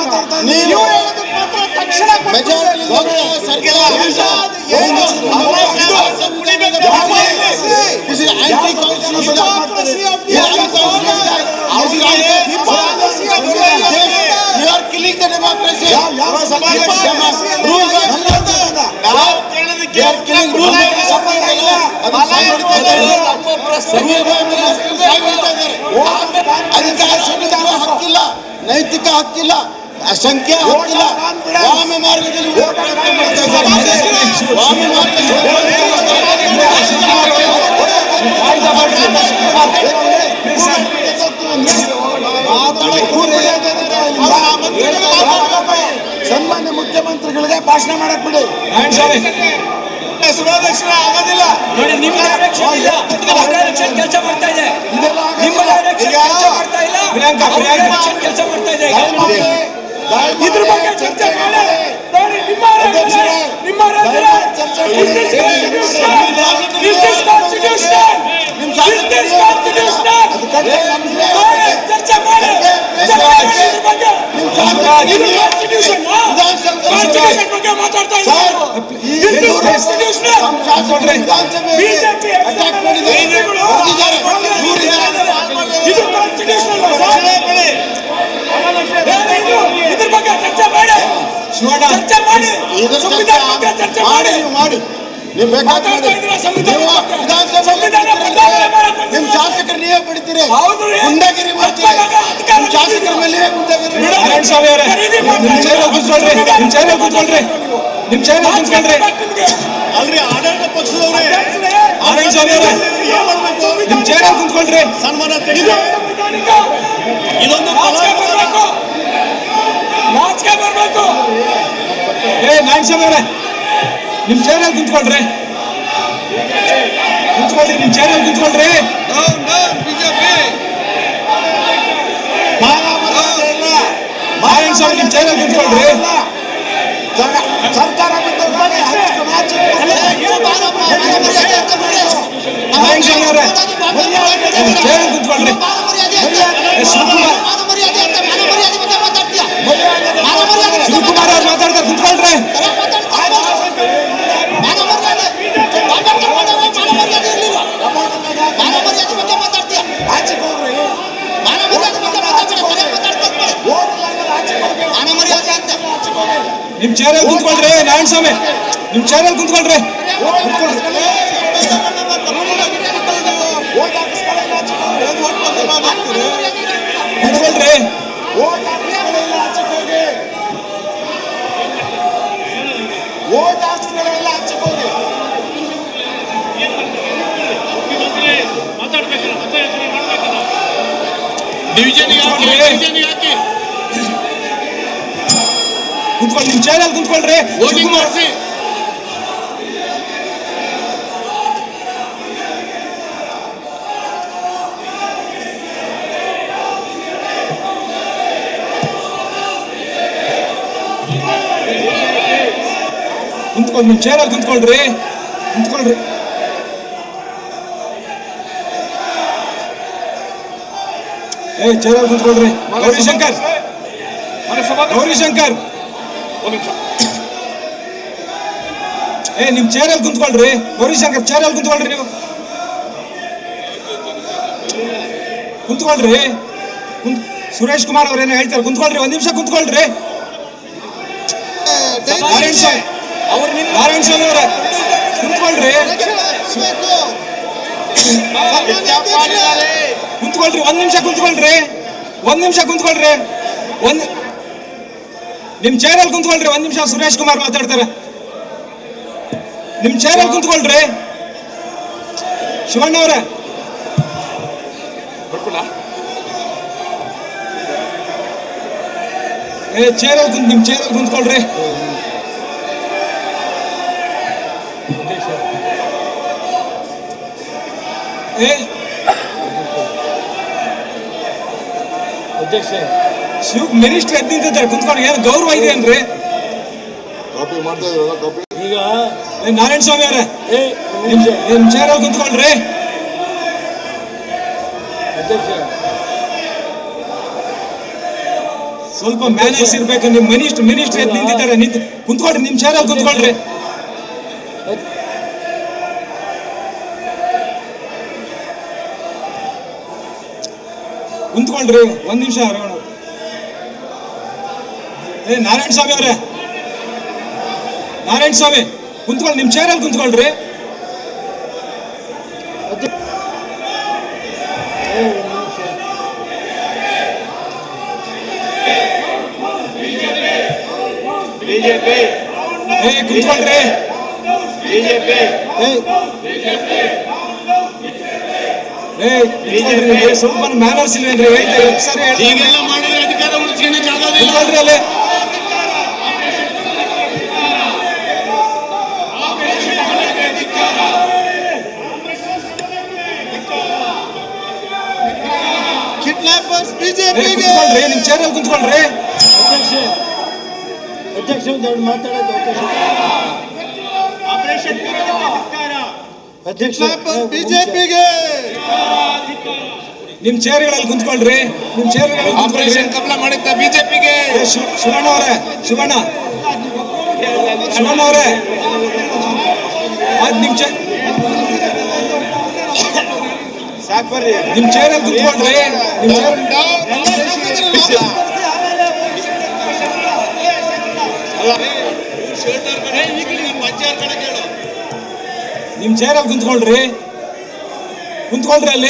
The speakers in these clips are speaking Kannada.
ಹಕ್ಕಿಲ್ಲ, ನೈತಿಕ ಹಕ್ಕಿಲ್ಲ, ಅಸಂಖ್ಯ ಹಕ್ಕಿಲ್ಲ. ವಾಮೆ ಮಾರ್ಗದಲ್ಲಿ ಸನ್ಮಾನ್ಯ ಮುಖ್ಯಮಂತ್ರಿಗಳಿಗೆ ಭಾಷಣ ಮಾಡಕ್ ಬಿಡಿ. ಸಭಾಧ್ಯಕ್ಷರ ಆಗೋದಿಲ್ಲ ನೋಡಿ. ನಿಮ್ಮ ಡೈರೆಕ್ಷನ್ ಕೆಲಸ ಮಾಡ್ತಾ ಇದೆ, ನಿಮ್ಮ ಡೈರೆಕ್ಷನ್ ಕೆಲಸ ಮಾಡ್ತಾ ಇಲ್ಲ, ಕೆಲಸ ಮಾಡ್ತಾ ಇದೆ. ಇದ್ರ ಬಗ್ಗೆ ಚರ್ಚೆ ಮಾಡಿ ನೋಡಿ. ನಿಮ್ಮ ಚರ್ಚೆ ಮಾಡಿ ಮಾತಾಡ್ತಾ ಇದ್ದಾರೆ. ಇದ್ರ ಬಗ್ಗೆ ಚರ್ಚೆ ಮಾಡಿ, ಚರ್ಚೆ ಮಾಡಿ, ಸಂವಿಧಾನ ಬಗ್ಗೆ ಚರ್ಚೆ ಮಾಡಿ. ನಿಮ್ ಶಾಸಕರು ನೀವೇ ಬಿಡ್ತೀರಿ, ಗುಂಡಾಗಿರಿ ಮಾಡ್ತೀರಿ. ಶಾಸಕರ ಮೇಲೆ ಅಲ್ರಿ ಆಡಳಿತ ಪಕ್ಷದವ್ರೆ, ಆನಂದ್ ಸ್ವಾಮಿ ಅವರೇ ನಿಮ್ ಚೇರ್ ಕುಂತ್ಕೊಳ್ರಿ. ಸನ್ಮಾನ ಇದೊಂದು ನಾಚಿಕೆ ಬರ್ಬೇಕು. ನಾರಾಯಣ ಸ್ವಾಮಿ ಅವರೇ ನಿಮ್ ಚೇರಲ್ಲಿ ಕುಂತ್ಕೊಳ್ರಿ, ಕುಂತ್ಕೊಳ್ರಿ, ನಿಮ್ ಚೇರಲ್ಲಿ ಕುಂತ್ಕೊಳ್ರಿ. ನಾರಾಯಣ ಸ್ವಾಮಿ ನಿಮ್ ಚೇರಲ್ಲಿ ಕುಂತ್ಕೊಳ್ರಿ. ಸರ್ಕಾರ ನಾರಾಯಣ ಸ್ವಾಮಿ ಅವರೇ ನಿಮ್ ಚೇರಲ್ಲಿ ಕುಂತ್ಕೊಳ್ರಿ. ಶಿವಕುಮಾರ್ ಅವ್ರು ಮಾತಾಡ್ತಾರೆ, ಕುಂತ್ಕೊಳ್ರಿ. ನಿಮ್ ಚೇರಲ್ಲಿ ಕುಂತ್ಕೊಳ್ರಿ. ನಾರಾಯಣ ಸ್ವಾಮಿ ನಿಮ್ ಚೇರಲ್ಲಿ ಕುಂತ್ಕೊಳ್ರಿ. ಕುಂತ್ಕೊಳ್ರಿ. ಕುಂತ್ಕೊಳ್ಳಿ, ನಿಮ್ ಚೇರಲ್ಲಿ ಕುಂತ್ಕೊಳ್ರಿ. ಕುಂತ್ಕೊಳ್ಳಿ, ನಿಮ್ ಚೇರಲ್ಲಿ ಕುಂತ್ಕೊಳ್ರಿ, ಕುಂತ್ಕೊಳ್ರಿ. ಚೇರಲ್ಲಿ ಕುಂತ್ಕೊಳ್ರಿ. ಗೌರಿಶಂಕರ್, ಗೌರಿಶಂಕರ್ ನಿಮ್ ಚೇರಲ್ಲಿ ಕುಂತ್ಕೊಳ್ರಿ. ಗೌರಿಶಂಕರ್ ಚೇರಲ್ಲಿ ಕುಂತ್ಕೊಳ್ರಿ. ನೀವು ಕುಂತ್ಕೊಳ್ರಿ. ಸುರೇಶ್ ಕುಮಾರ್ ಅವ್ರೇನೋ ಹೇಳ್ತಾರೆ, ಕುಂತ್ಕೊಳ್ರಿ. ಒಂದ್ ನಿಮಿಷ ಕುಂತ್ಕೊಳ್ರಿ. ನಾರಾಯಣ ಸ್ವಾಮಿ, ನಾರಾಯಣ ಸ್ವಾಮಿ ಅವರೇ ಕುಂತ್ಕೊಳ್ರಿ, ಕುಂತ್ಕೊಳ್ರಿ. ಒಂದ್ ನಿಮಿಷ ಕುಂತ್ಕೊಳ್ರಿ, ಒಂದ್ ನಿಮಿಷ ಕುಂತ್ಕೊಳ್ರಿ. ನಿಮ್ ಚೇರಲ್ಲಿ ಕುಂತ್ಕೊಳ್ರಿ. ಒಂದ್ ನಿಮಿಷ ಸುರೇಶ್ ಕುಮಾರ್ ಮಾತಾಡ್ತಾರೆ. ನಿಮ್ ಚೇರಲ್ಲಿ ಕುಂತ್ಕೊಳ್ರಿ. ಶಿವಣ್ಣ ಅವರೇ ಚೇರಲ್ಲಿ ನಿಮ್ ಚೇರಲ್ಲಿ ಕುಂತ್ಕೊಳ್ರಿ. ಶಿವ ಮಿನಿಸ್ಟರ್ ಎದ್ದು ನಿಂತಿದ್ದಾರೆ, ಕುಂತ್ಕೊಂಡು ಏನು ಗೌರವ ಇದೆ ಏನ್ರಿ? ಈಗ ನಾರಾಯಣ ಸ್ವಾಮಿ ಅವರೇ ನಿಮ್ ಚೇರಲ್ಲಿ ಕುಂತ್ಕೊಳ್ರಿ. ಸ್ವಲ್ಪ ಮ್ಯಾನರ್ಸ್ ಇರ್ಬೇಕು. ನಿಮ್ ಮಿನಿಸ್ಟರ್ ಎದ್ದು ನಿಂತಿದ್ದಾರೆ, ನಿಂತು ಕುಂತ್ಕೊಳ್ರಿ, ನಿಮ್ ಚೇರಲ್ಲಿ ಕುಂತ್ಕೊಳ್ರಿ. ಕುಂತ್ಕೊಳ್ರಿ, ಒಂದ್ ನಿಮಿಷ. ನಾರಾಯಣ ಸ್ವಾಮಿ ಅವರೇ, ನಾರಾಯಣ ಸ್ವಾಮಿ ಕುಂತ್ಕೊಳ್ಳಿ, ನಿಮ್ ಚೇರಲ್ಲಿ ಕುಂತ್ಕೊಳ್ರಿ. ಕುಂತ್ಕೊಳ್ರಿ. ಸ್ವಲ್ಪ ಮ್ಯಾನರ್ಸ್ ಇಲ್ವೇನ್ರಿ? ಸರಿ ಕುಂತ್ಕೊಳ್ರಿ ಅಲ್ಲಿ. ಕುಂತ್ಕೊಳ್ರಿ, ನಿಮ್ ಚೇರಲ್ಲಿ ಕುಂತ್ಕೊಳ್ರಿ. ಅಧ್ಯಕ್ಷ ಮಾತಾಡೋದು ಅಧ್ಯಕ್ಷ ಬಿಜೆಪಿಗೆ ನಿಮ್ ಚೇರ್ಗಳಲ್ಲಿ ಕುಂತ್ಕೊಳ್ರಿ, ನಿಮ್ ಚೇರ್ಗಳಲ್ಲಿ ಕುಂತ್ಕೊಳ್ರಿ. ಕಬ್ಲ ಮಾಡಿದ್ದ ಬಿಜೆಪಿಗೆ. ಶಿವಣ್ಣ ಅವರೇ, ಶಿವಣ್ಣ ಅವರೇ, ಅದ್ ನಿಮ್ ಸಾಕ್ ಬರ್ರಿ, ನಿಮ್ ಚೇರಲ್ಲಿ ಕುಂತ್ಕೊಳ್ರಿ. ನಿಮ್ ನಿಮ್ ಚೇರಲ್ಲಿ ಕುಂತ್ಕೊಳ್ರಿ, ಕುಂತ್ಕೊಳ್ರಿ ಅಲ್ಲಿ.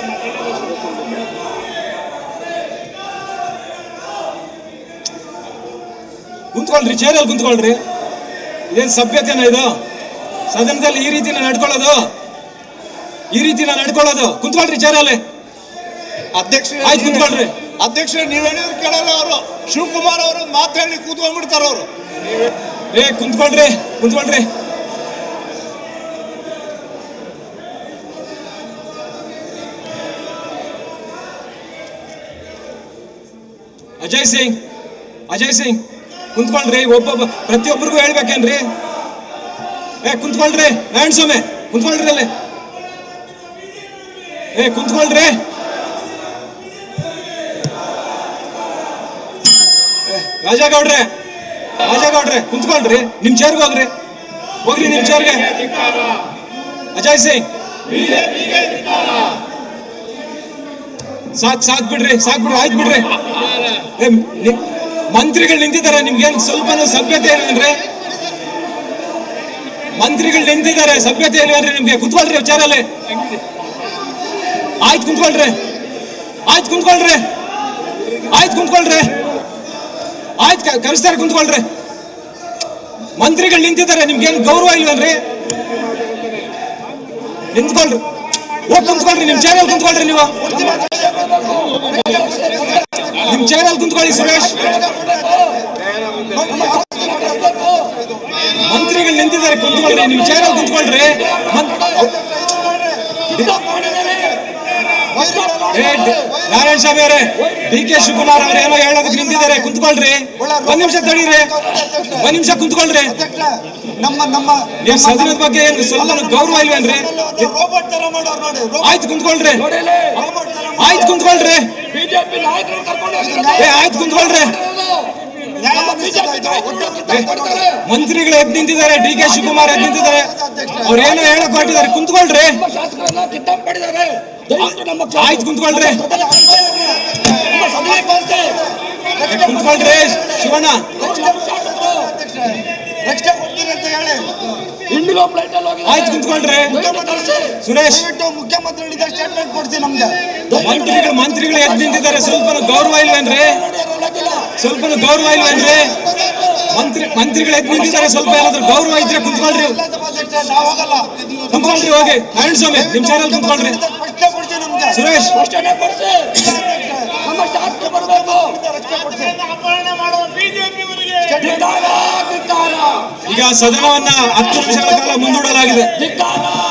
ಕುಂತ್ಕೊಳ್ರಿ, ಚೇರಲ್ಲಿ ಕುಂತ್ಕೊಳ್ರಿ. ಇದೇನ್ ಸಭ್ಯತೆನ ಇದು? ಸದನದಲ್ಲಿ ಈ ರೀತಿನ ನಡ್ಕೊಳ್ಳೋದು, ಈ ರೀತಿನ ನಡ್ಕೊಳ್ಳೋದು? ಕುಂತ್ಕೊಳ್ರಿ ಚೇರಲ್ಲಿ. ಅಧ್ಯಕ್ಷ ಆಯ್ತು, ಕುಂತ್ಕೊಳ್ರಿ. ಅಧ್ಯಕ್ಷ ನೀವ್ ಹೇಳಿದ್ರು ಕೇಳಲ್ಲ ಅವರು. ಶಿವಕುಮಾರ್ ಅವರು ಮಾತಾಡಿ ಕೂತ್ಕೊಂಡ್ಬಿಡ್ತಾರ ಅವರು. ಕುಂತ್ಕೊಳ್ರಿ, ಕುಂತ್ಕೊಳ್ರಿ. ಅಜಯ್ ಸಿಂಗ್ ಕುಂತ್ಕೊಳ್ರಿ. ಒಬ್ಬೊಬ್ಬ ಪ್ರತಿಯೊಬ್ಬರಿಗೂ ಹೇಳ್ಬೇಕೇನ್ರಿ? ಕುಂತ್ಕೊಳ್ರಿ. ನಾರಾಯಣ ಸ್ವಾಮಿ ಕುಂತ್ಕೊಳ್ರಿ ಅಲ್ಲಿ. ಕುಂತ್ಕೊಳ್ರಿ. ರಾಜಾಗೌಡ್ರೆ ಕುಂತ್ಕೊಳ್ರಿ, ನಿಮ್ ಚೇರ್ಗೆ ಹೋಗ್ರಿ, ನಿಮ್ ಚೇರ್ಗೆ. ಅಜಯ್ ಸಿಂಗ್ ಸಾಕ್ ಬಿಡ್ರಿ, ಆಯ್ತು ಬಿಡ್ರಿ. ಮಂತ್ರಿಗಳು ನಿಂತಿದ್ದಾರೆ, ನಿಮ್ಗೇನ್ ಸ್ವಲ್ಪ ಸಭ್ಯತೆ ಇಲ್ವೇನ್ರಿ? ಮಂತ್ರಿಗಳು ನಿಂತಿದ್ದಾರೆ, ಸಭ್ಯತೆ ಇಲ್ವೇನ್ರಿ ನಿಮ್ಗೆ? ಕುಂತ್ಕೊಳ್ರಿ ಚೇರಲ್ಲಿ. ಆಯ್ತು ಕುಂತ್ಕೊಳ್ರಿ. ಕರೆಸ್ತಾರೆ, ಕುಂತ್ಕೊಳ್ರಿ. ಮಂತ್ರಿಗಳು ನಿಂತಿದ್ದಾರೆ, ನಿಮ್ಗೇನು ಗೌರವ ಇಲ್ವೇನ್ರಿ? ನಿಂತ್ಕೊಳ್ರಿ, ಕುಂತ್ಕೊಳ್ರಿ. ನಿಮ್ ಚೇರಲ್ಲಿ ಕುಂತ್ಕೊಳ್ರಿ. ನೀವು ನಿಮ್ ಚೇರಲ್ಲಿ ಕುಂತ್ಕೊಳ್ಳಿ. ಸುರೇಶ್, ಮಂತ್ರಿಗಳು ನಿಂತಿದ್ದಾರೆ, ಕುಂತ್ಕೊಳ್ರಿ. ನಿಮ್ ಚೇರಲ್ಲಿ ಕುಂತ್ಕೊಳ್ರಿ. ನಾರಾಯಣ ಸ್ವಾಮಿ ಅವರೇ, DK ಶಿವಕುಮಾರ್ ಅವ್ರು ಏನೋ ಹೇಳೋದಕ್ಕೆ ನಿಂತಿದ್ದಾರೆ, ಕುಂತ್ಕೊಳ್ರಿ. ಒಂದ್ ನಿಮಿಷ ತಡೀರಿ, ಒಂದ್ ನಿಮಿಷ ಕುಂತ್ಕೊಳ್ರಿ. ಸದನದ ಬಗ್ಗೆ ಏನು ಸ್ವಲ್ಪ ಗೌರವ ಇಲ್ವೇನ್ರಿ? ಆಯ್ತು ಕುಂತ್ಕೊಳ್ರಿ. ಆಯ್ತು ಕುಂತ್ಕೊಳ್ರಿ. ಮಂತ್ರಿಗಳು ಎದ್ದು ನಿಂತಿದ್ದಾರೆ, DK ಶಿವಕುಮಾರ್ ಎದ್ದು ನಿಂತಿದ್ದಾರೆ, ಅವ್ರು ಏನೋ ಹೇಳಕ್ ಹೊರಟಿದ್ದಾರೆ, ಕುಂತ್ಕೊಳ್ರಿ. ಆಯ್ತು ಕುಂತ್ಕೊಳ್ರಿ. ಶಿವಣ್ಣ ಆಯ್ತು ಕುಂತ್ಕೊಳ್ರಿ. ಸುರೇಶ್, ಮಂತ್ರಿಗಳು ಎದ್ದು ನಿಂತಿದ್ದಾರೆ, ಸ್ವಲ್ಪ ಗೌರವ ಇಲ್ವೇನ್ರಿ? ಮಂತ್ರಿಗಳು ಎದ್ದು ನಿಂತಿದ್ದಾರೆ, ಸ್ವಲ್ಪ ಏನಾದ್ರು ಗೌರವ ಇದ್ರೆ ಕುಂತ್ಕೊಳ್ರಿ. ಹೋಗಿ. ನಾರಾಯಣ ಸ್ವಾಮಿ ನಿಮ್ ಚಾನಲ್ ಕುಂತ್ಕೊಳ್ರಿ. ಸುರೇಶ್, ಈಗ ಸದನವನ್ನ 10 ನಿಮಿಷಗಳ ಕಾಲ ಮುಂದೂಡಲಾಗಿದೆ.